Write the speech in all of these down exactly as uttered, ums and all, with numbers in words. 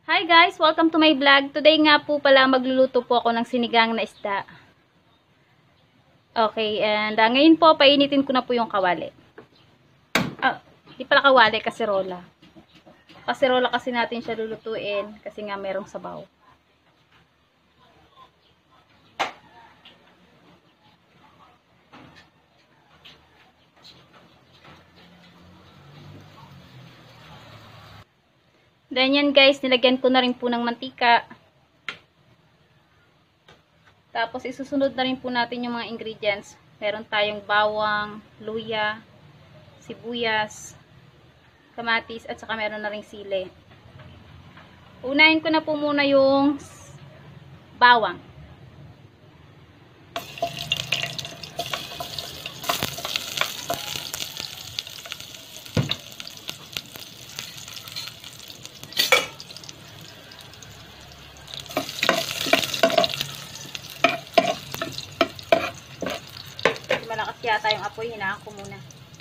Hi guys! Welcome to my vlog. Today nga po pala magluluto po ako ng sinigang na isda. Okay, and uh, ngayon po painitin ko na po yung kawali. Ah, di pala kawali, kaserola. Kaserola kasi natin siya lulutuin kasi nga merong sabaw. Then yan guys, nilagyan ko na rin po ng mantika. Tapos isusunod na rin po natin yung mga ingredients. Meron tayong bawang, luya, sibuyas, kamatis, at saka meron na ring sili. Unahin ko na po muna yung bawang. Malakas yata yung apoy, hinaan ko muna.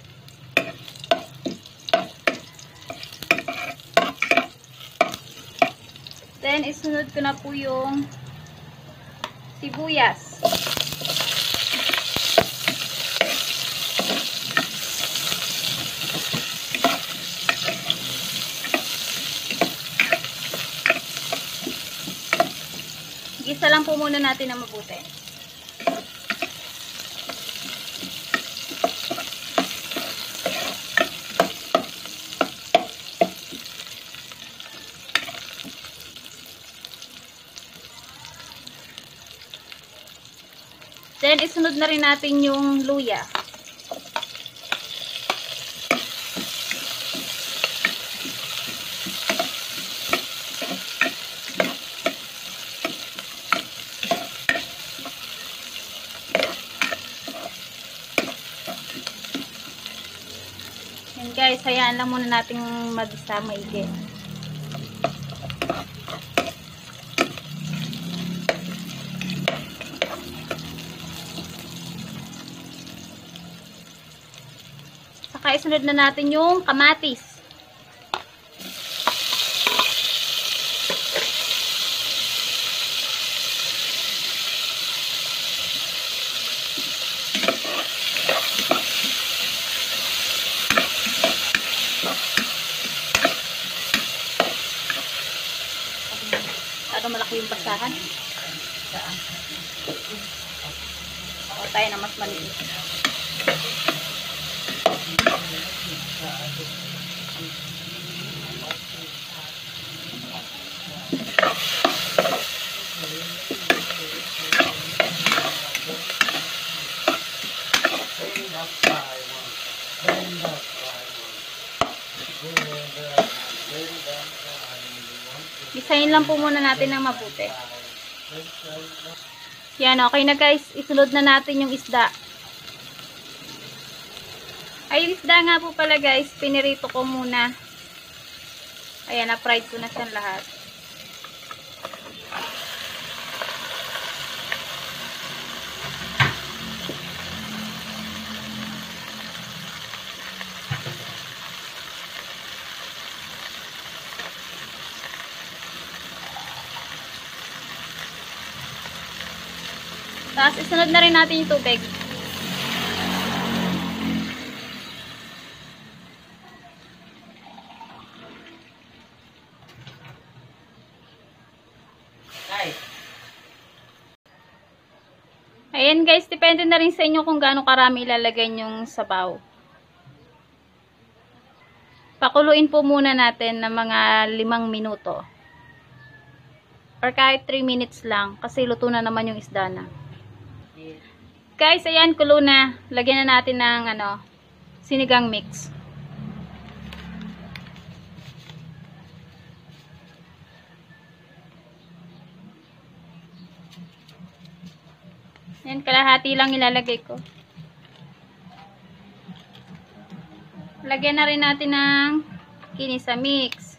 Then, isunod ko na po yung sibuyas. Gisa lang po muna natin na mabuti. Then, isunod na rin natin yung luya. Yan guys, hayaan lang muna natin mag-isa maigi. Saka isunod na natin yung kamatis. Para malaki yung basahan. O tayo na mas maliit. Gisahin lang po muna natin ng mabuti. Yan, okay na guys. Isulod na natin yung isda. Ay, yung isda nga po pala guys, pinirito ko muna. Ayan, na-fried ko na siyang lahat. Tapos, isunod na rin natin yung tubig. Ayan guys, depende na rin sa inyo kung gaano karami ilalagay yung sabaw. Pakuluin po muna natin ng mga limang minuto. Or kahit three minutes lang, kasi luto na naman yung isda na. Guys, ayan, kulo na. Lagyan na natin ng ano, sinigang mix. Ayan, kalahati lang ilalagay ko. Lagyan na rin natin ng kinisa mix.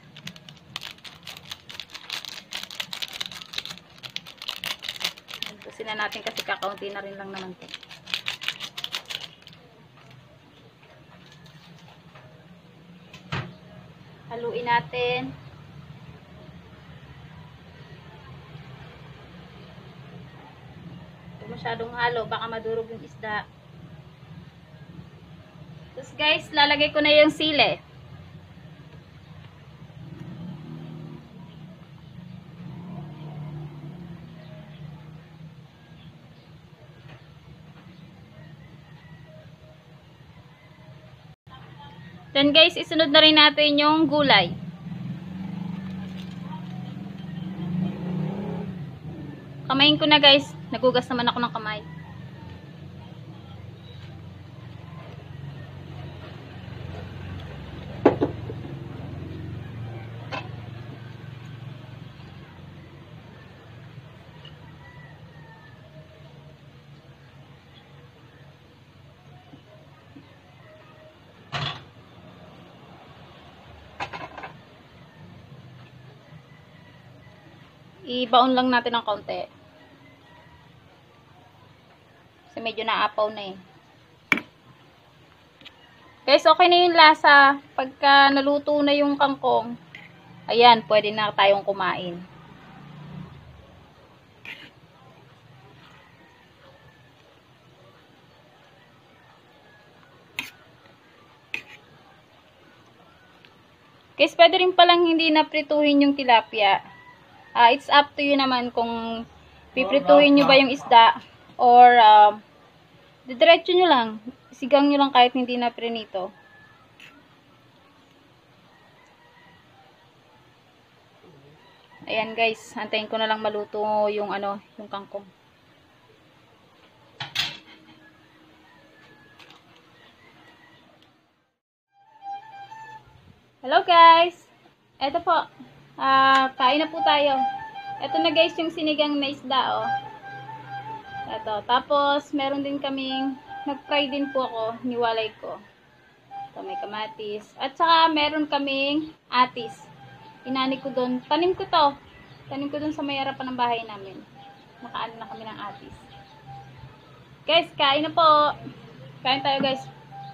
Tusin na natin kasi kakaunti na rin lang naman ito. Haluin natin. masyadong halo, baka madurog yung isda. Tapos guys, lalagay ko na yung sili. Then guys, isunod na rin natin yung gulay. Kamayin ko na guys. Nagugas naman ako ng kamay. I-baon lang natin ng kaunti. Kasi medyo naapaw na eh. Guys, okay na yung lasa. Pagka naluto na yung kangkong, ayan, pwede na tayong kumain. Guys, pwede rin palang hindi na prituhin yung tilapia. Uh, it's up to you naman kung piprituhin nyo ba yung isda or uh, didiretso nyo lang. Sigang nyo lang kahit hindi na prinito. Ayan guys, antayin ko na lang maluto yung ano, yung kangkong. Hello guys! Eto po. Ah, uh, kain na po tayo. Ito na guys yung sinigang na isda, oh. Ito. Tapos, meron din kaming, nag-fry din po ako, niwalay ko. Ito, may kamatis. At saka, meron kaming atis. Inani ko doon. Tanim ko to. Tanim ko doon sa may harapan ng bahay namin. Nakaano na kami ng atis. Guys, kain na po. Kain tayo guys.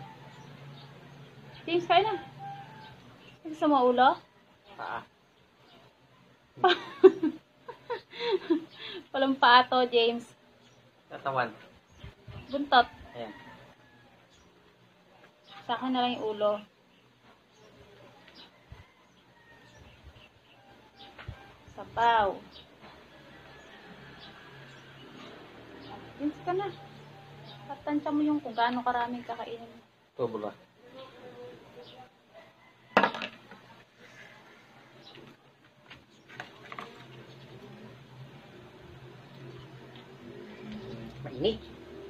James, kain na. Gusto mo ulo? Ah. Walang paa to, James. Katawan. Buntot. Ayan. Sa akin na lang yung ulo. Sabaw. James ka na. Patansya mo yung kung gaano karaming kakainin. Tubo ba? Mainit.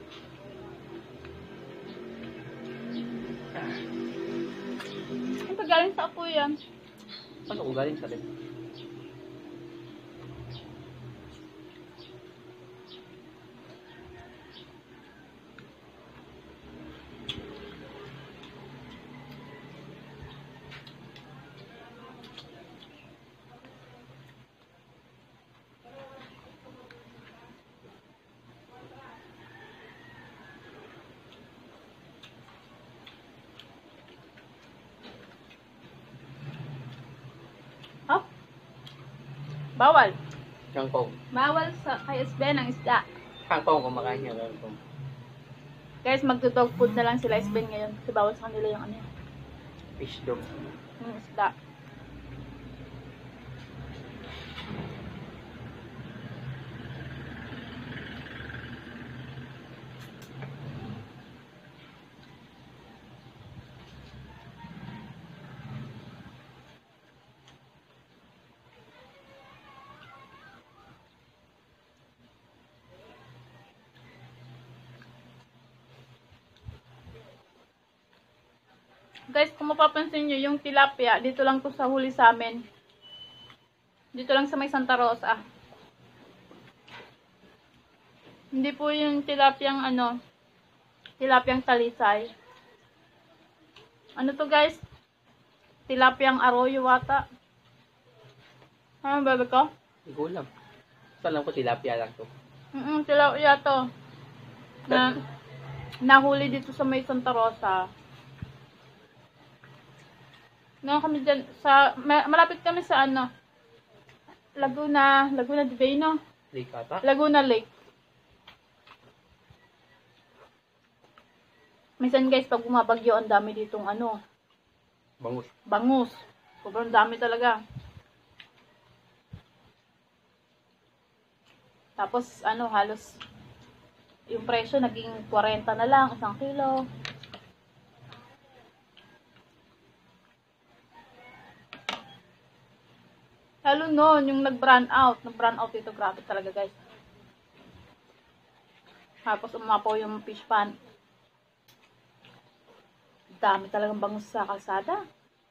Ang pagaling sa apoy yan. Ano ko galing sa rin? Huh? Bawal. Kangkong. Bawal sa kay S B ng isda. Kangkong kumakain niya. Kangkong. Guys, magdo-dog food na lang sila S B ngayon. Kasi bawal sa kanila yung ano yan. Fish dog. Yung isda. Guys, kung mapapansin nyo, yung tilapia, dito lang to sa huli sa amin. Dito lang sa may Santa Rosa. Hindi po yung tilapiyang ano, tilapiyang talisay. Ano to guys? Tilapiyang arroyo wata. Ano ba ko? Hindi ko alam. Basta alam ko tilapia lang to. Mm-mm, tilapia to. Na, nahuli dito sa may Santa Rosa. No, kami dyan, sa, malapit kami sa ano, Laguna, Laguna de Bay, no? Lake ata? Laguna Lake. Minsan guys, pag bumabagyo, ang dami ditong ano, Bangus. bangus. Sobrang dami talaga. Tapos, ano, halos yung presyo naging forty na lang, isang kilo. Lalo noon, yung nag-brand out. Nag-brand out ito, grabe talaga guys. Tapos umapaw yung fish pan. Dami talagang bangus sa kalsada.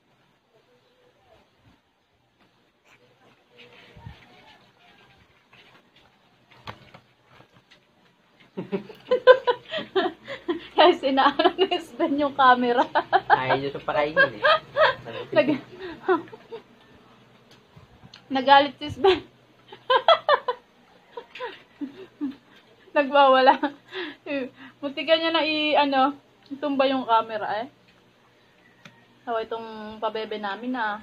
Guys, inaano ni Sven yung camera. Ayaw nyo sa pakainin eh. Ano, Nag Nagalit si Sven. Nagwawala. Muntikan niya na i, ano, tumba yung camera eh. Sawa itong pabebe namin na.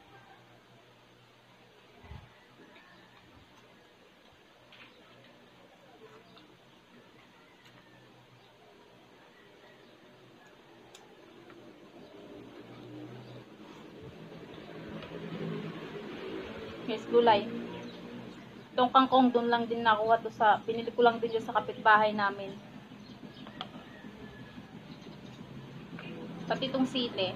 Yes, gulay. Itong kangkong doon lang din nakuha to sa, pinili ko lang din yun sa kapitbahay namin. Pati itong sili.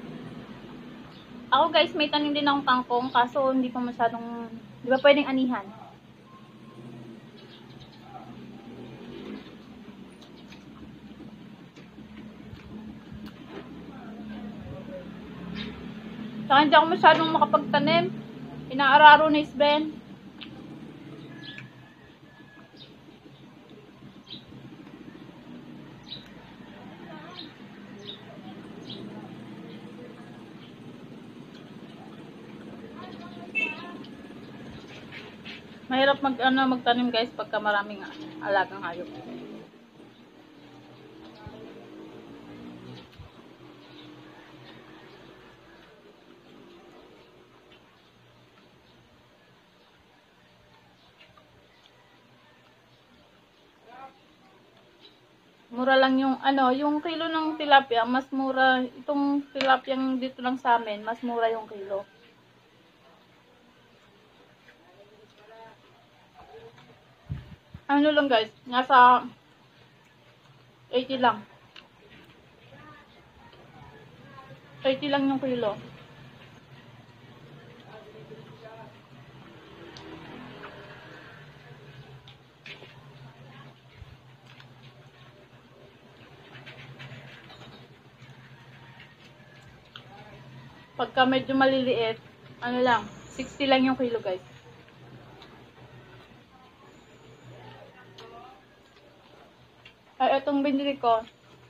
Ako guys, may tanim din akong kangkong, kaso hindi pa masyadong, di ba pwedeng anihan? Saka hindi ako masyadong makapagtanim. Inaararo na Sven. Mahirap mag ano magtanim guys pagka maraming alagang hayop. Mura lang yung ano, yung kilo ng tilapia, mas mura itong tilapia dito lang sa amin, mas mura yung kilo. Ano lang guys, nasa eighty lang. eighty lang yung kilo. Pagka medyo maliliit, ano lang, sixty lang yung kilo guys. Ay, itong binili ko,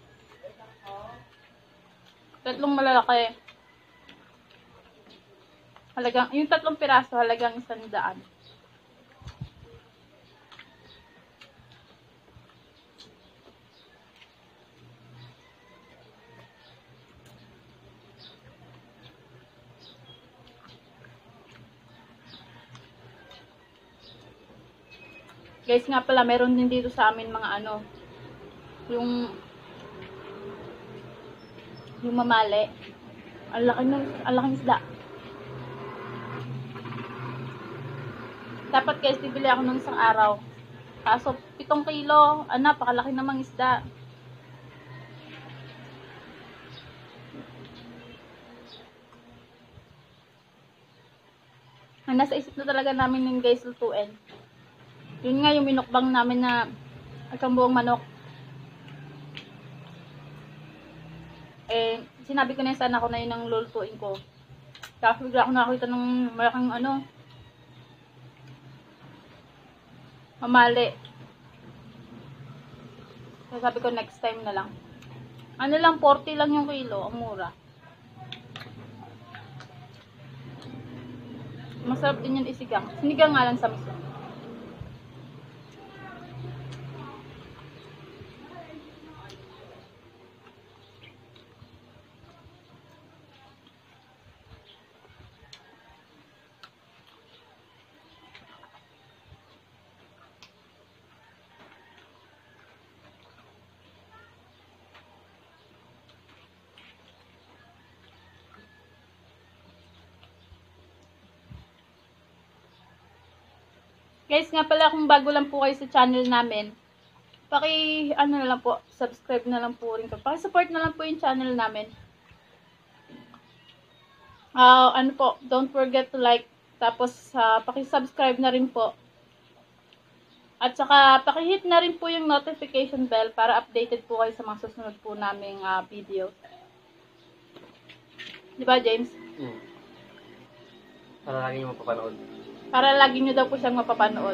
tatlong malalaki. Halagang, yung tatlong piraso, halagang isang daan. Guys, nga pala, meron din dito sa amin mga ano, yung yung mamali. Ang laki ng, ang laking isda. Dapat guys, bibili ako ng isang araw. Kaso, pitong kilo, ah, napakalaki namang isda. Ang nasa isip na talaga namin yung guys, lutuin. Yun nga yung minukbang namin na isang buong manok. Eh, sinabi ko na yun, sana ako na yun ang lulutuin ko. Tapos bigla ako nakakita ng malaking ano, mamali. So sabi ko next time na lang. Ano lang, forty lang yung kilo, ang mura. Masarap din yan isigang. Sinigang nga lang sa miso. Guys, nga pala kung bago lang po kayo sa channel namin, paki ano na lang po, subscribe na lang po rin po. Paki-support na lang po yung channel namin. Ah, uh, ano po, don't forget to like, tapos uh, paki-subscribe na rin po. At saka paki-hit na rin po yung notification bell para updated po kayo sa mga susunod po naming uh, video. Di ba, James? Hmm. Para lagi nyo mapapanood. Para lagi nyo daw po siyang mapapanood.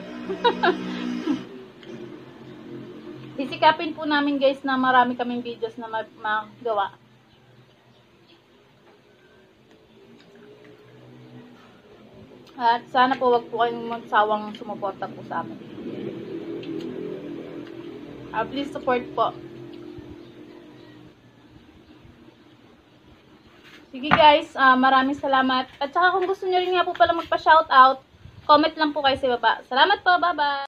Sisikapin po namin guys na marami kaming videos na magawa. At sana po wag po kayong magsawang sumuporta po sa amin. Uh, please support po. Sige guys, uh, maraming salamat. At saka kung gusto nyo rin nga po pala magpa-shoutout, comment lang po kayo sa baba. Salamat po, bye-bye!